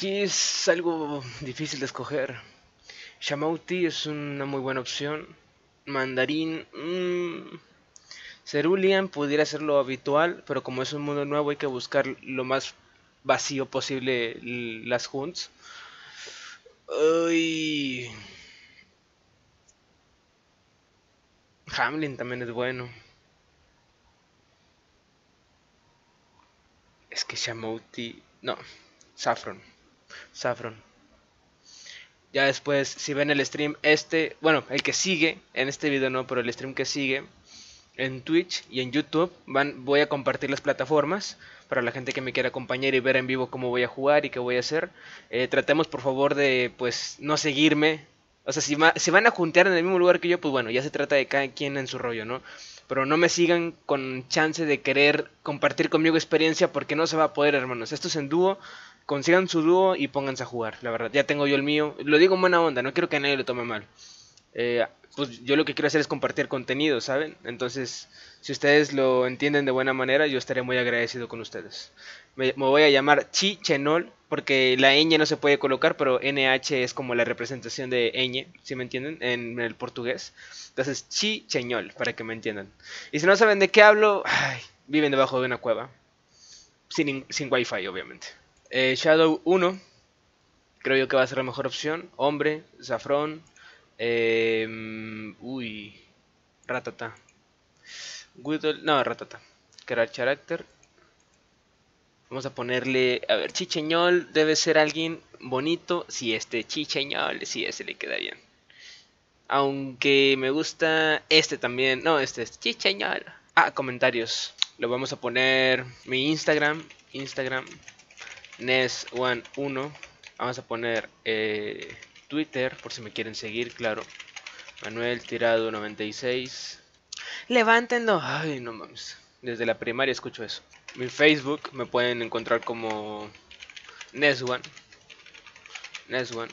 Aquí es algo difícil de escoger. Shamouti es una muy buena opción. Mandarín, Cerulean pudiera ser lo habitual, pero como es un mundo nuevo hay que buscar lo más vacío posible las hunts. Uy, Hamlin también es bueno. Es que Shamouti... No, Saffron. Saffron. Ya después, si ven el stream bueno, el que sigue, en este video no, pero el stream que sigue, en Twitch y en YouTube, voy a compartir las plataformas para la gente que me quiera acompañar y ver en vivo cómo voy a jugar y qué voy a hacer. Tratemos por favor de, pues, no seguirme. O sea, si van a juntear en el mismo lugar que yo, pues bueno, ya se trata de cada quien en su rollo, ¿no? Pero no me sigan con chance de querer compartir conmigo experiencia porque no se va a poder, hermanos. Esto es en dúo. Consigan su dúo y pónganse a jugar, la verdad. Ya tengo yo el mío. Lo digo en buena onda, no quiero que nadie lo tome mal. Pues yo lo que quiero hacer es compartir contenido, ¿saben? Entonces, si ustedes lo entienden de buena manera, yo estaré muy agradecido con ustedes. Me voy a llamar Chichenol, porque la ñ no se puede colocar, pero NH es como la representación de ñ, ¿sí me entienden? En el portugués. Entonces, Chichenol, para que me entiendan. Y si no saben de qué hablo, viven debajo de una cueva. Sin wifi, obviamente. Shadow 1, creo yo que va a ser la mejor opción. Hombre, Zafrón. Uy, Ratata. Whittle, no, Ratata. Crear Character. Vamos a ponerle, a ver, Chicheñol debe ser alguien bonito. Si este Chicheñol, si ese le queda bien. Aunque me gusta este también. No, este es Chicheñol. Ah, comentarios. Lo vamos a poner mi Instagram. Instagram. Nes1. Vamos a poner Twitter, por si me quieren seguir, claro. Manuel Tirado 96. Levántenlo. Ay, no mames. Desde la primaria escucho eso. Mi Facebook me pueden encontrar como Nes1. Nes1.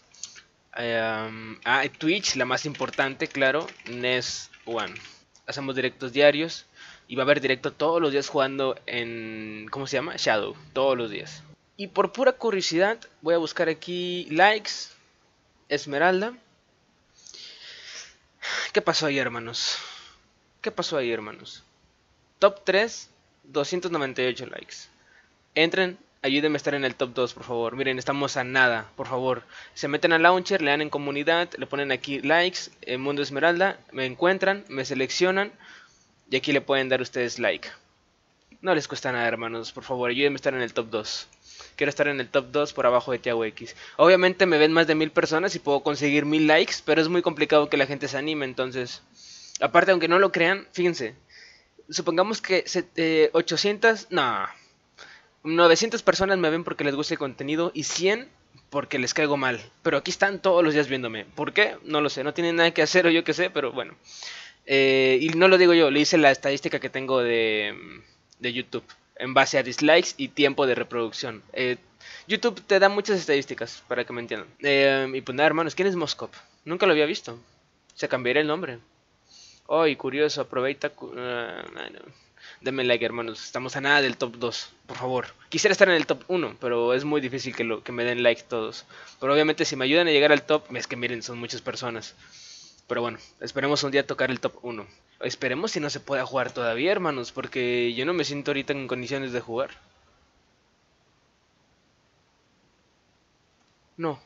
Twitch, la más importante, claro. Nes1. Hacemos directos diarios. Y va a haber directo todos los días jugando en... ¿Cómo se llama? Shadow. Todos los días. Y por pura curiosidad, voy a buscar aquí likes. Esmeralda. ¿Qué pasó ahí, hermanos? ¿Qué pasó ahí, hermanos? Top 3, 298 likes. Entren, ayúdenme a estar en el top 2, por favor. Miren, estamos a nada, por favor. Se meten al launcher, le dan en comunidad, le ponen aquí likes, en Mundo Esmeralda, me encuentran, me seleccionan y aquí le pueden dar ustedes like. No les cuesta nada, hermanos, por favor, ayúdenme a estar en el top 2. Quiero estar en el top 2 por abajo de Tiago X. Obviamente me ven más de 1000 personas y puedo conseguir 1000 likes, pero es muy complicado que la gente se anime, entonces... Aparte, aunque no lo crean, fíjense. Supongamos que 800... No. 900 personas me ven porque les gusta el contenido y 100 porque les caigo mal. Pero aquí están todos los días viéndome. ¿Por qué? No lo sé. No tienen nada que hacer o yo qué sé, pero bueno. Y no lo digo yo, le hice la estadística que tengo de YouTube en base a dislikes y tiempo de reproducción. YouTube te da muchas estadísticas para que me entiendan. Y pues nada, hermanos, ¿quién es Moskov? Nunca lo había visto. Se cambiaría el nombre. Oh, y curioso, aprovecha... Denme like, hermanos. Estamos a nada del top 2, por favor. Quisiera estar en el top 1, pero es muy difícil que me den like todos. Pero obviamente si me ayudan a llegar al top, es que miren, son muchas personas. Pero bueno, esperemos un día tocar el top 1. Esperemos si no se pueda jugar todavía, hermanos, porque yo no me siento ahorita en condiciones de jugar. No.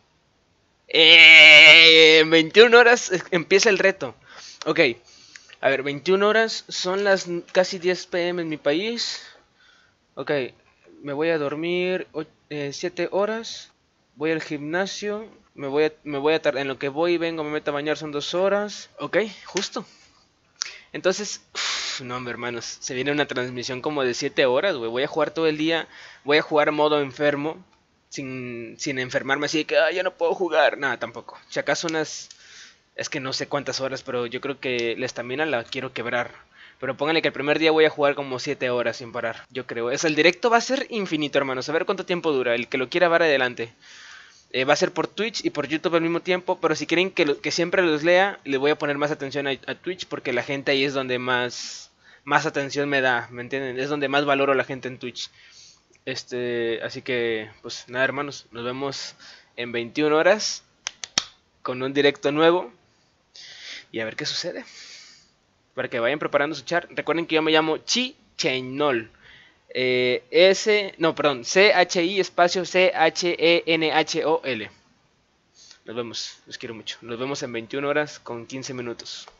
En 21 horas empieza el reto. Ok. A ver, 21 horas, son las casi 10 p.m. en mi país. Ok, me voy a dormir 7 horas. Voy al gimnasio. Me voy a tardar. En lo que voy y vengo, me meto a bañar, son 2 horas. Ok, justo. Entonces, no, hombre, hermanos, se viene una transmisión como de 7 horas, güey. Voy a jugar todo el día. Voy a jugar modo enfermo. Sin enfermarme así de que, ya no puedo jugar. Nada, tampoco. Si acaso unas... Es que no sé cuántas horas, pero yo creo que la estamina la quiero quebrar. Pero pónganle que el primer día voy a jugar como 7 horas sin parar, yo creo. El directo va a ser infinito, hermanos. A ver cuánto tiempo dura. El que lo quiera ver adelante. Va a ser por Twitch y por YouTube al mismo tiempo. Pero si quieren que siempre los lea, le voy a poner más atención a Twitch. Porque la gente ahí es donde más atención me da, ¿me entienden? Es donde más valoro a la gente en Twitch. Así que, pues nada, hermanos, nos vemos en 21 horas con un directo nuevo y a ver qué sucede. Para que vayan preparando su chat. Recuerden que yo me llamo Chichenol. CHI espacio CHENHOL. Nos vemos, los quiero mucho. Nos vemos en 21 horas con 15 minutos.